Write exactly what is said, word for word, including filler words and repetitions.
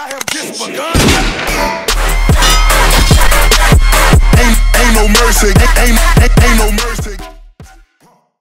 I have just begun. Ain't, ain't no mercy, ain't, ain't, ain't no mercy.